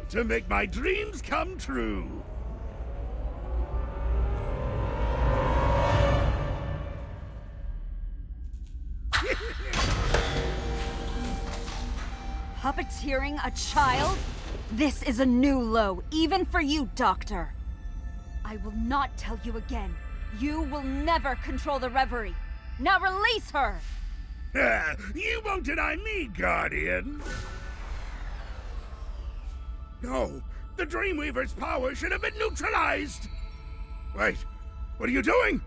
to make my dreams come true. Puppeteering a child? This is a new low, even for you, Doctor. I will not tell you again. You will never control the Reverie. Now release her! You won't deny me, Guardian. No, the Dreamweaver's power should have been neutralized. Wait, what are you doing?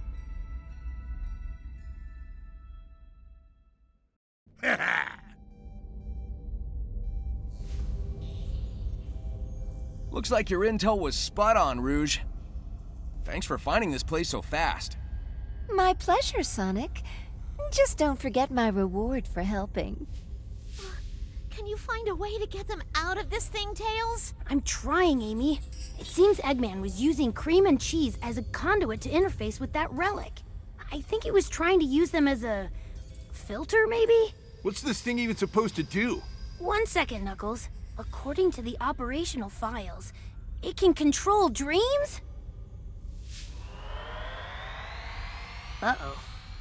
Looks like your intel was spot on, Rouge. Thanks for finding this place so fast. My pleasure, Sonic. Just don't forget my reward for helping. Can you find a way to get them out of this thing, Tails? I'm trying, Amy. It seems Eggman was using cream and cheese as a conduit to interface with that relic. I think he was trying to use them as a filter, maybe? What's this thing even supposed to do? 1 second, Knuckles. According to the operational files, it can control dreams? Uh-oh.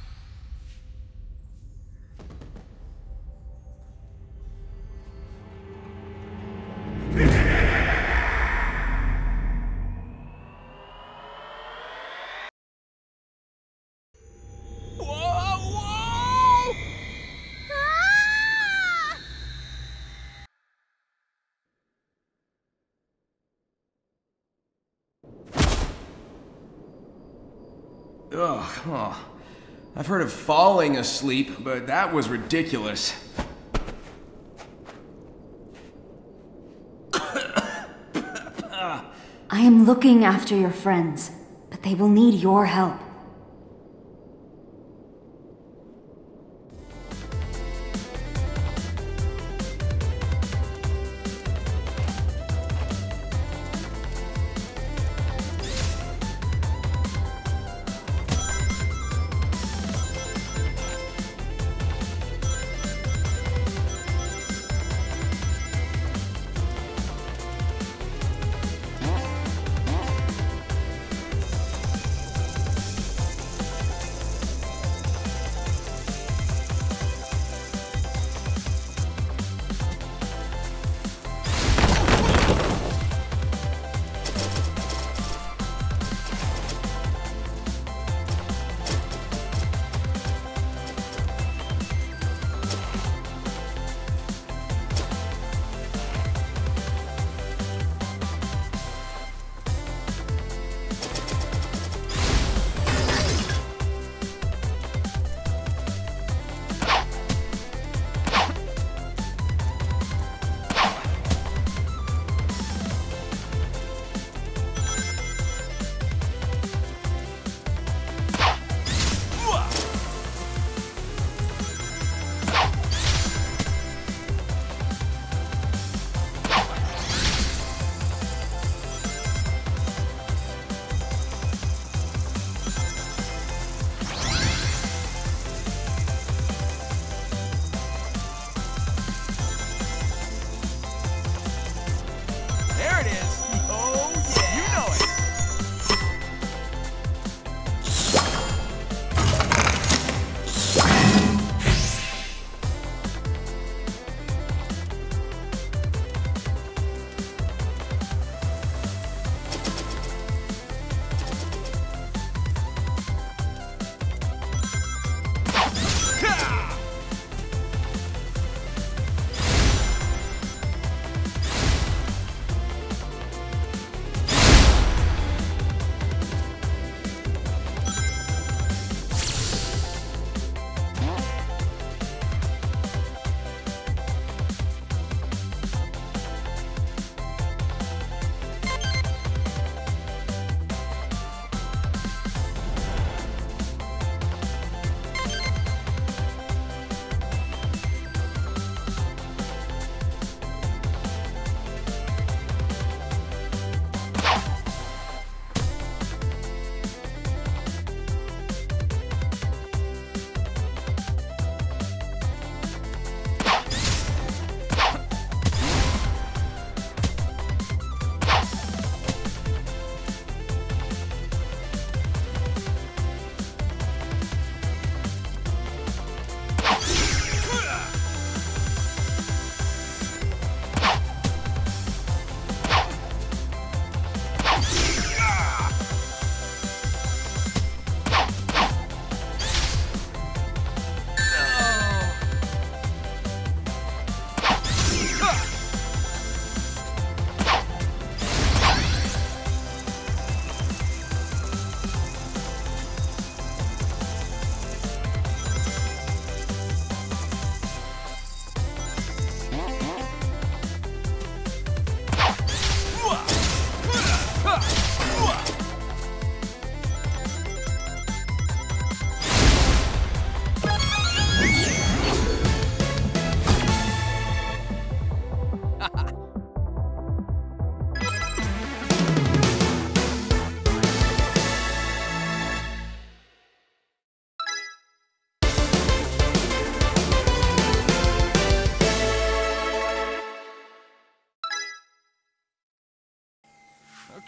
Ugh, oh. I've heard of falling asleep, but that was ridiculous. I am looking after your friends, but they will need your help.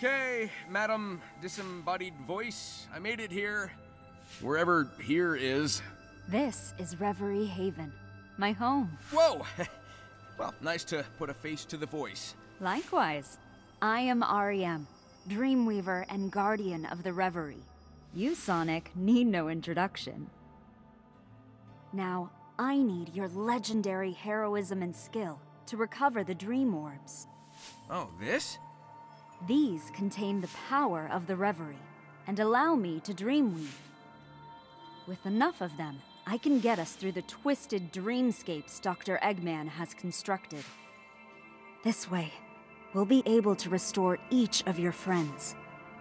Okay, Madam Disembodied Voice, I made it here. Wherever here is. This is Reverie Haven, my home. Whoa! Well, nice to put a face to the voice. Likewise. I am REM, Dreamweaver and Guardian of the Reverie. You, Sonic, need no introduction. Now, I need your legendary heroism and skill to recover the Dream Orbs. Oh, this? These contain the power of the Reverie and allow me to dreamweave. With enough of them, I can get us through the twisted dreamscapes Dr. Eggman has constructed. This way, we'll be able to restore each of your friends.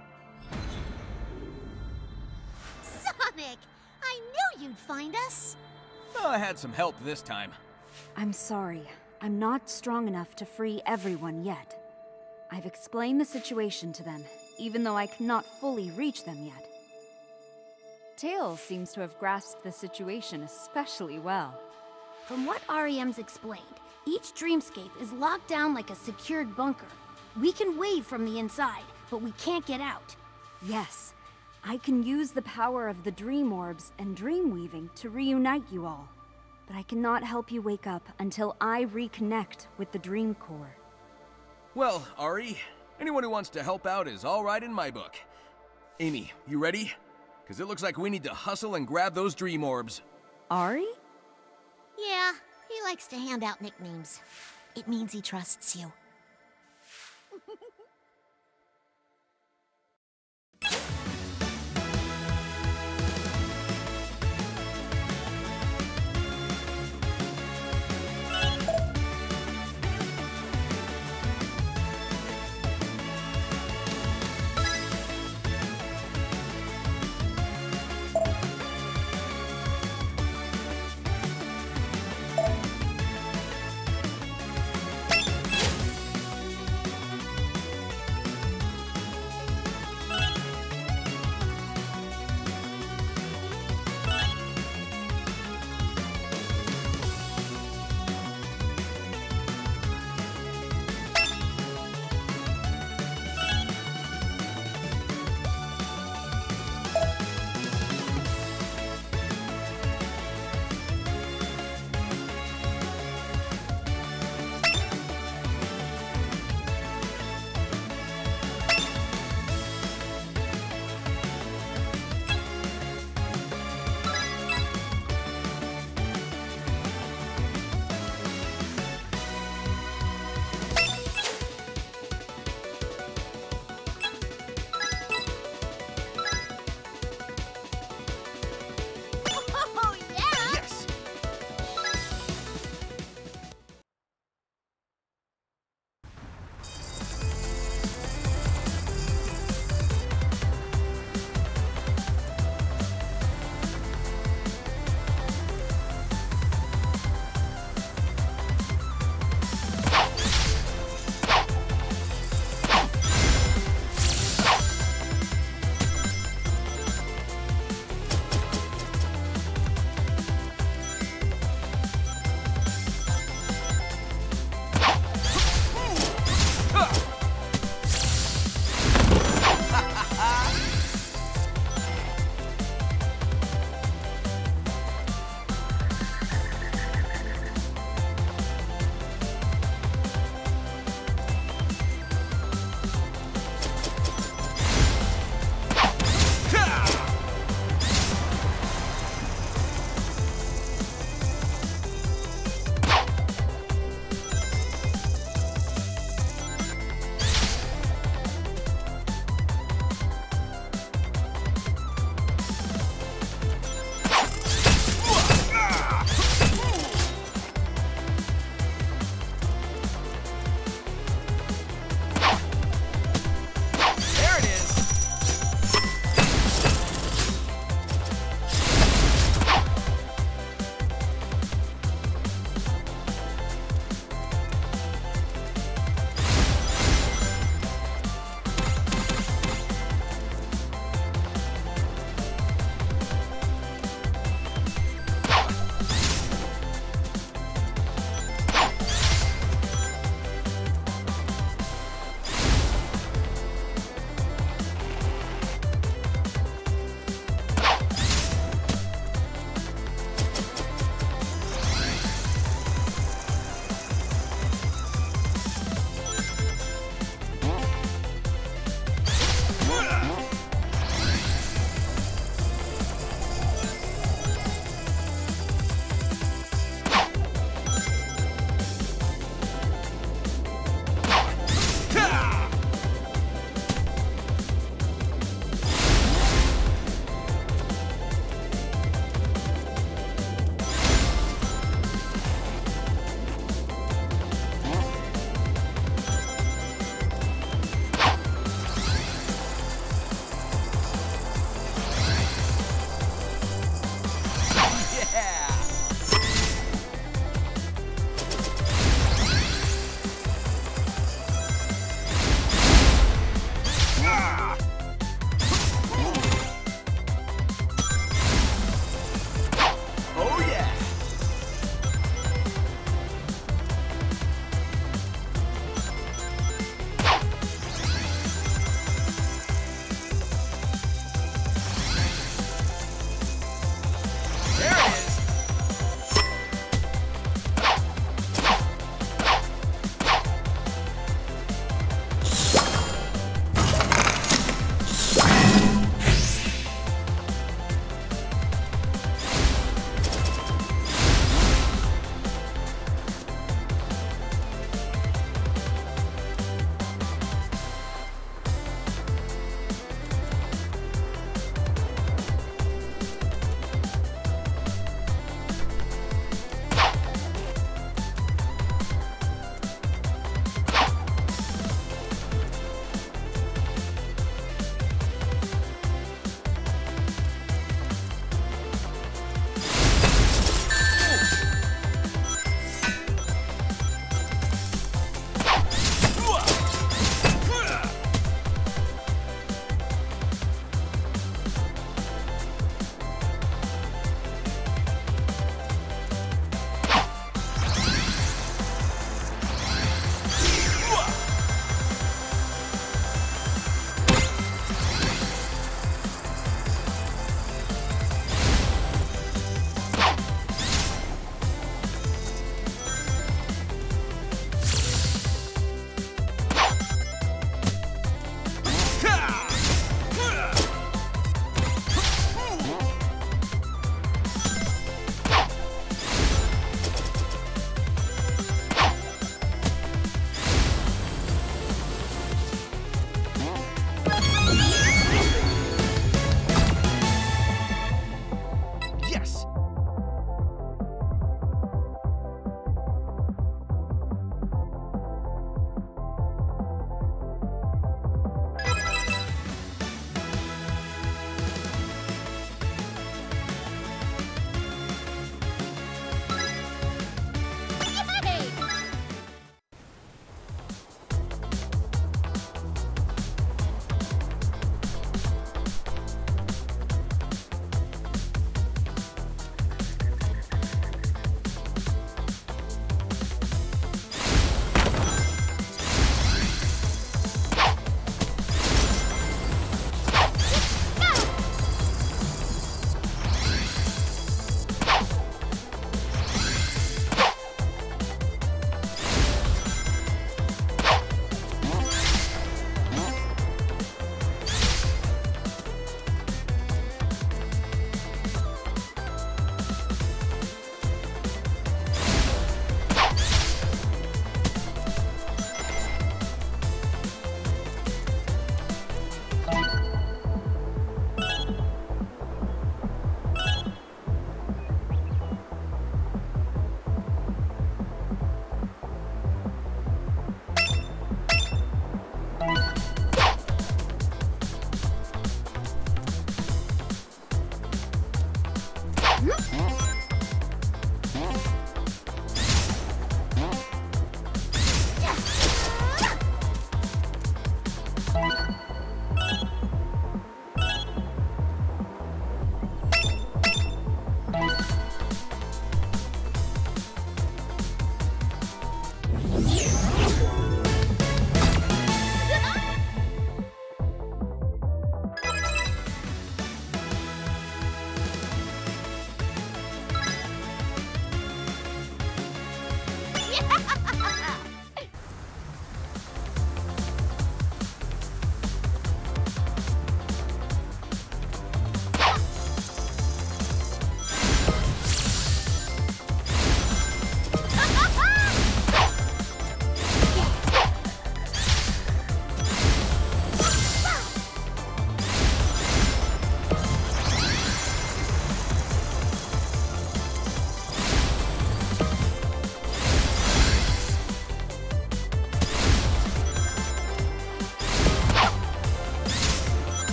Sonic! I knew you'd find us! Well, I had some help this time. I'm sorry. I'm not strong enough to free everyone yet. I've explained the situation to them, even though I cannot fully reach them yet. Tails seems to have grasped the situation especially well. From what REM's explained, each dreamscape is locked down like a secured bunker. We can wave from the inside, but we can't get out. Yes, I can use the power of the Dream Orbs and Dreamweaving to reunite you all. But I cannot help you wake up until I reconnect with the Dream Core. Well, Ari, anyone who wants to help out is all right in my book. Amy, you ready? Because it looks like we need to hustle and grab those Dream Orbs. Ari? Yeah, he likes to hand out nicknames. It means he trusts you.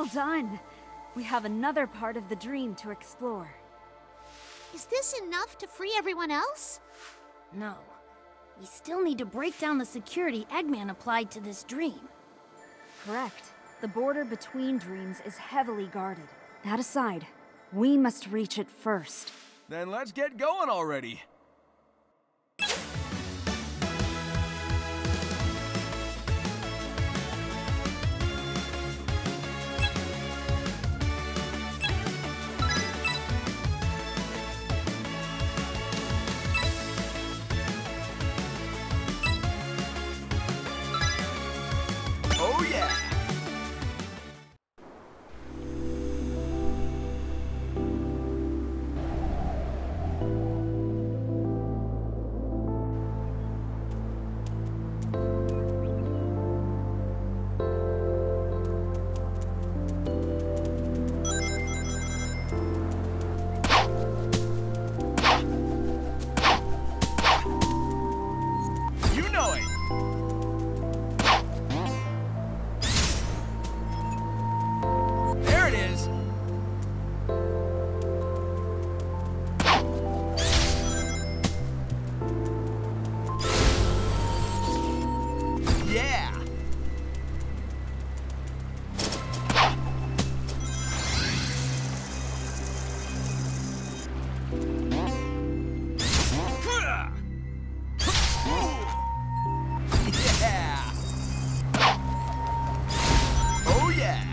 Well done. We have another part of the dream to explore. Is this enough to free everyone else? No. We still need to break down the security Eggman applied to this dream. Correct. The border between dreams is heavily guarded. That aside, we must reach it first. Then let's get going already. Oh yeah! You know it! There it is! Yeah! Yeah! Oh yeah!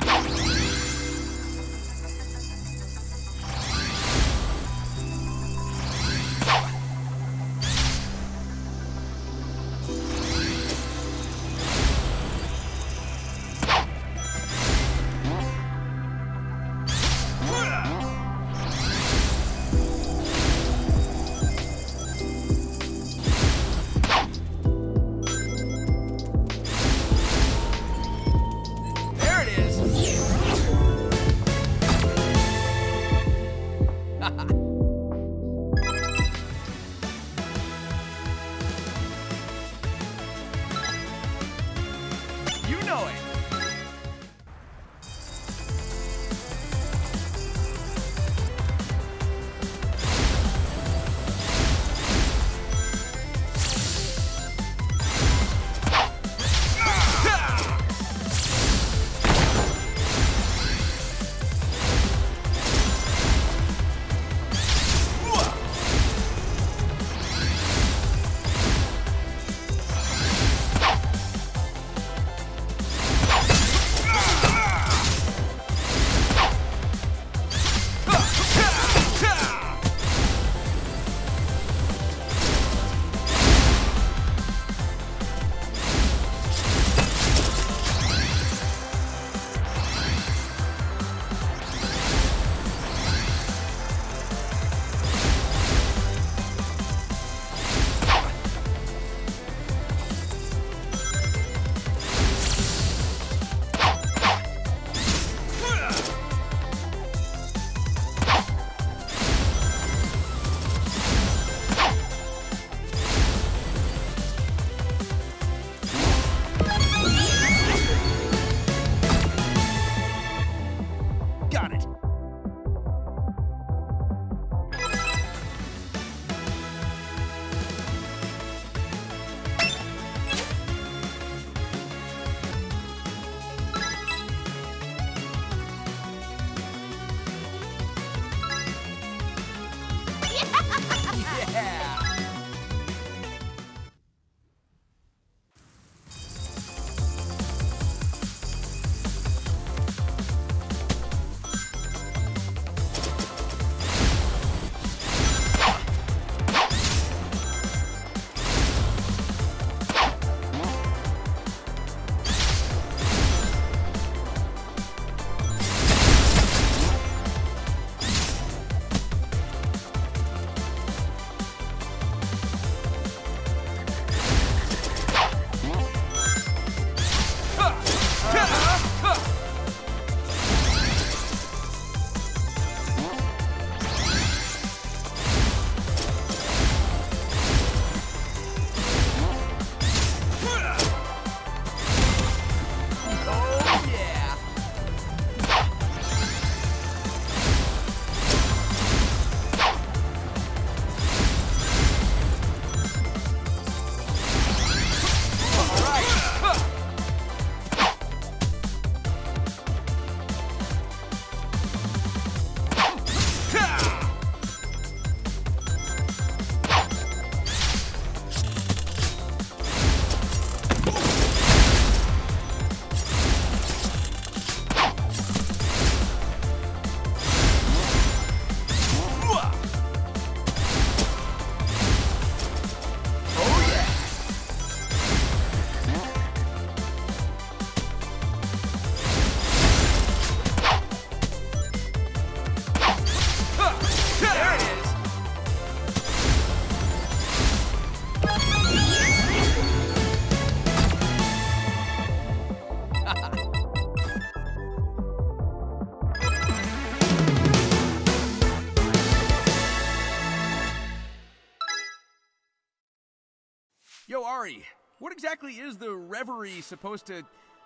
Yo, Ari, what exactly is the reverie supposed to,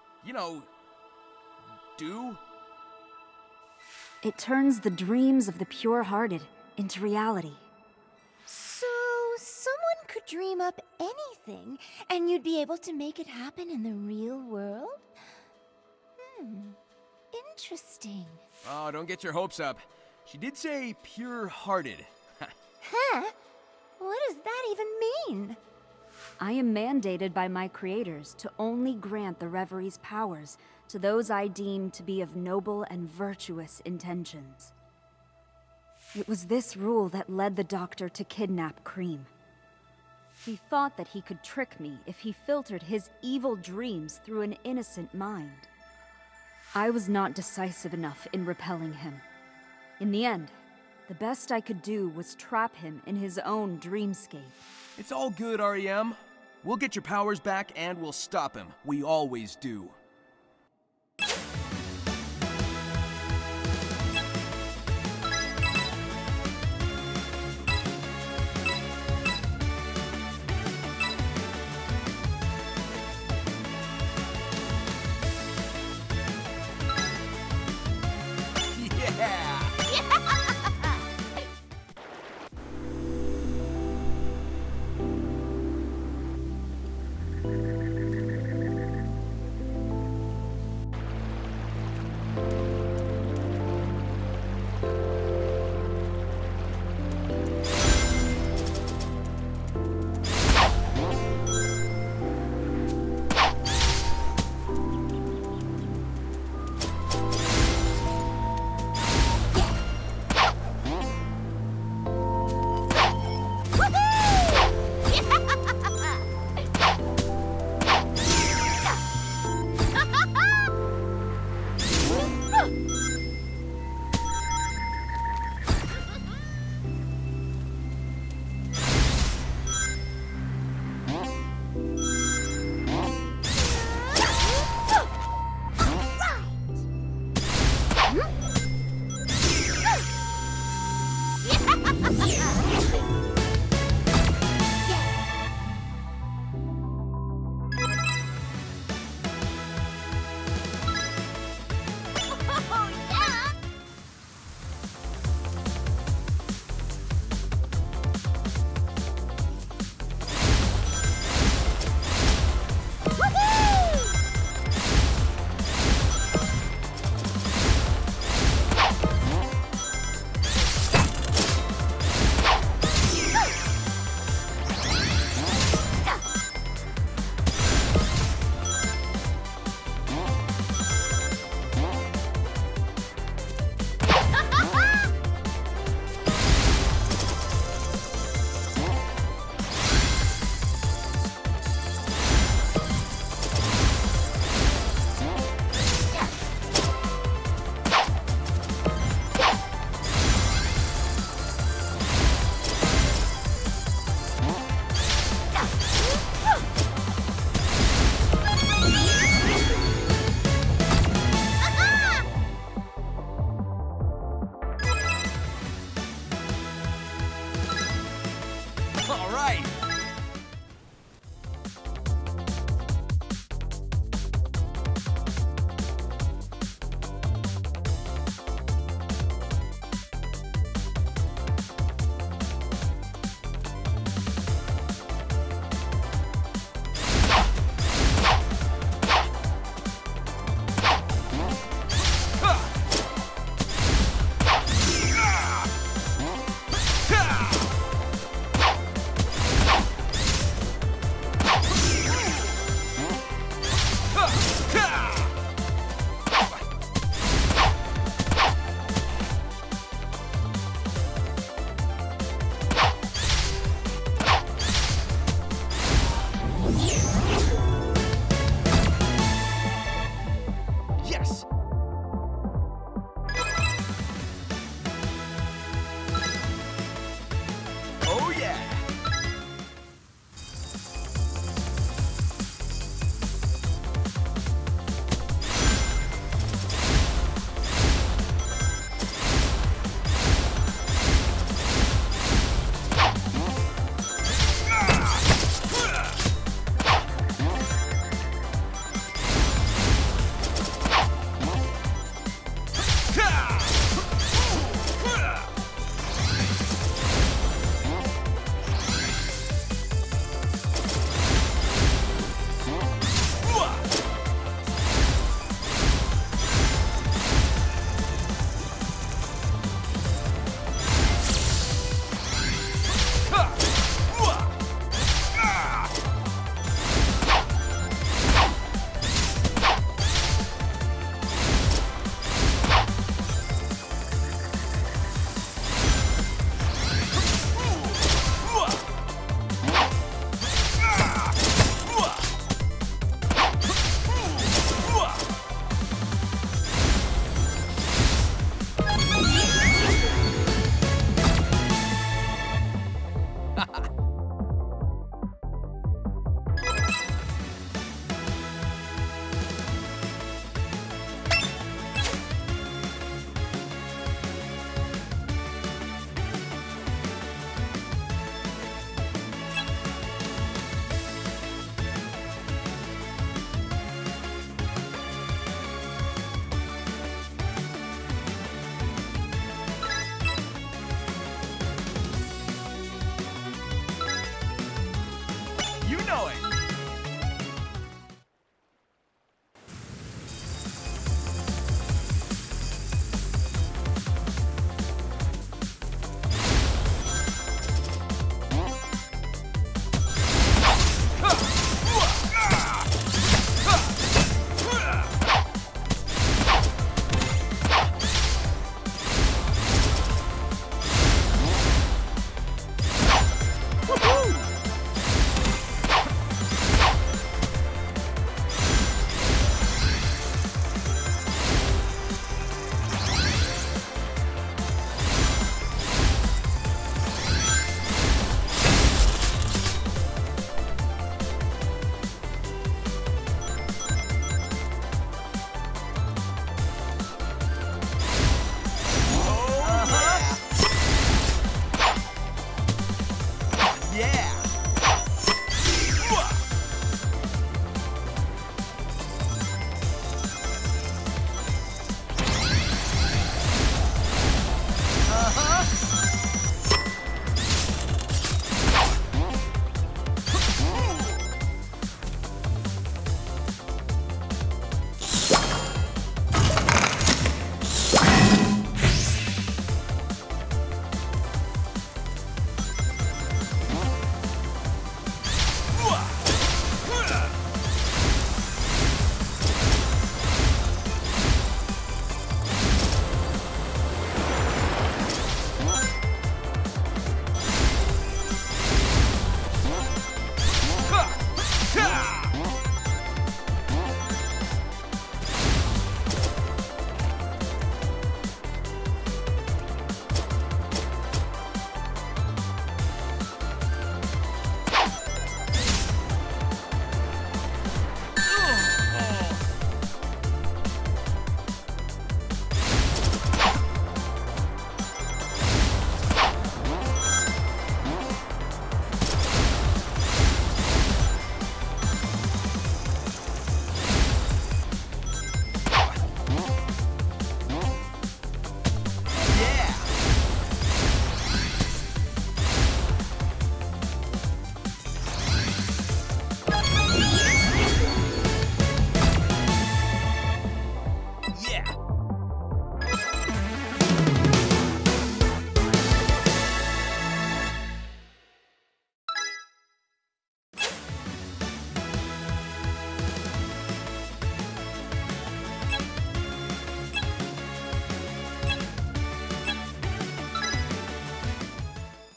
do? It turns the dreams of the pure-hearted into reality. So, someone could dream up anything, and you'd be able to make it happen in the real world? Interesting. Oh, don't get your hopes up. She did say pure-hearted. Huh? What does that even mean? I am mandated by my creators to only grant the Reverie's powers to those I deem to be of noble and virtuous intentions. It was this rule that led the Doctor to kidnap Cream. He thought that he could trick me if he filtered his evil dreams through an innocent mind. I was not decisive enough in repelling him. In the end, the best I could do was trap him in his own dreamscape. It's all good, REM. We'll get your powers back and we'll stop him. We always do.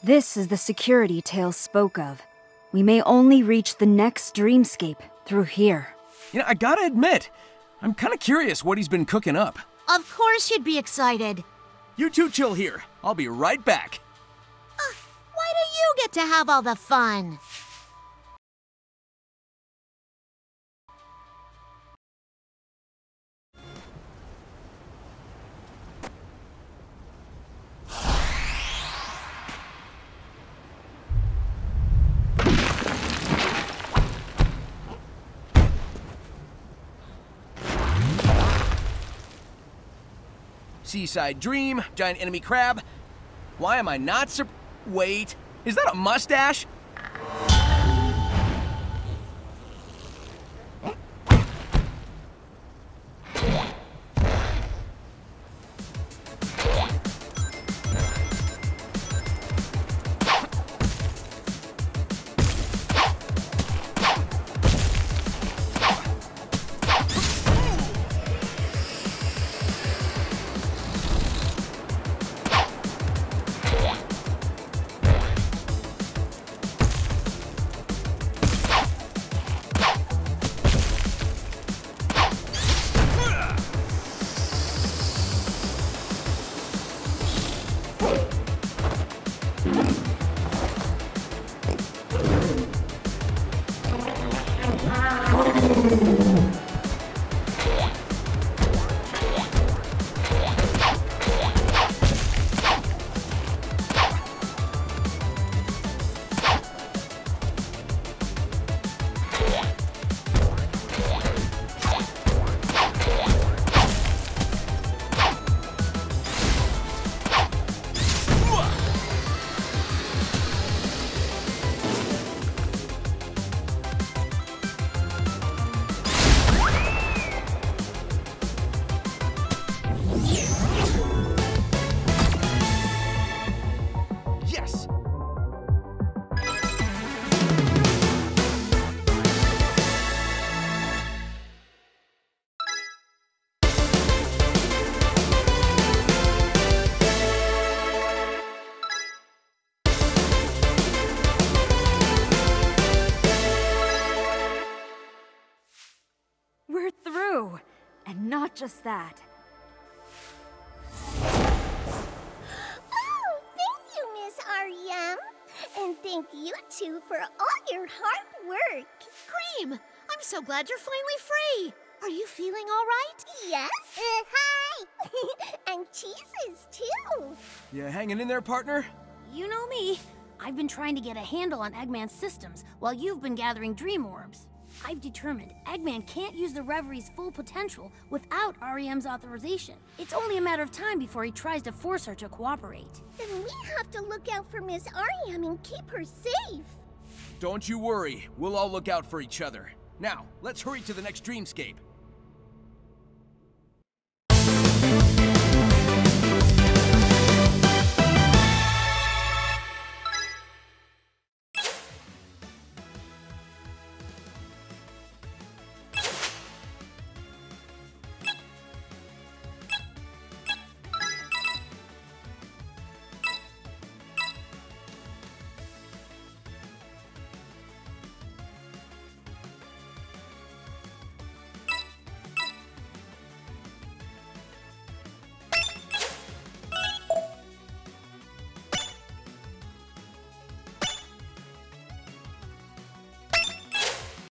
This is the security Tails spoke of. We may only reach the next dreamscape through here. You know, I gotta admit, I'm kinda curious what he's been cooking up. Of course you'd be excited. You two chill here. I'll be right back. Why do you get to have all the fun? Seaside Dream, giant enemy crab. Why am I not Wait, is that a mustache? We're through. And not just that. Oh, thank you, Miss R.E.M. And thank you, too, for all your hard work. Cream, I'm so glad you're finally free. Are you feeling all right? Yes? Hi! And cheeses, too. You hanging in there, partner? You know me. I've been trying to get a handle on Eggman's systems while you've been gathering dream orbs. I've determined Eggman can't use the Reverie's full potential without R.E.M.'s authorization. It's only a matter of time before he tries to force her to cooperate. Then we have to look out for Miss R.E.M. and keep her safe. Don't you worry. We'll all look out for each other. Now, let's hurry to the next dreamscape.